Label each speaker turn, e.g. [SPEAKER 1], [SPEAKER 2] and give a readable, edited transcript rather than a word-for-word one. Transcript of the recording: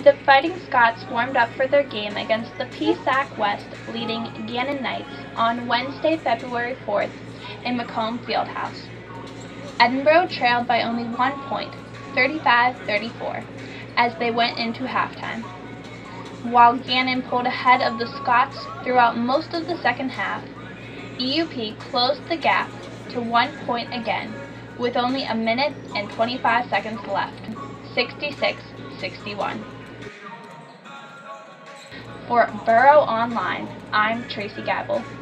[SPEAKER 1] The Fighting Scots warmed up for their game against the PSAC West leading Gannon Knights on Wednesday, February 4th in Macomb Fieldhouse. Edinboro trailed by only 1 point, 35-34, as they went into halftime. While Gannon pulled ahead of the Scots throughout most of the second half, EUP closed the gap to 1 point again, with only a minute and 25 seconds left, 66-61. For Boro Online, I'm Tracy Geibel.